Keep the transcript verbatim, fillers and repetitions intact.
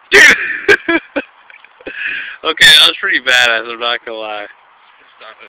Okay, that was pretty badass, I'm not gonna lie.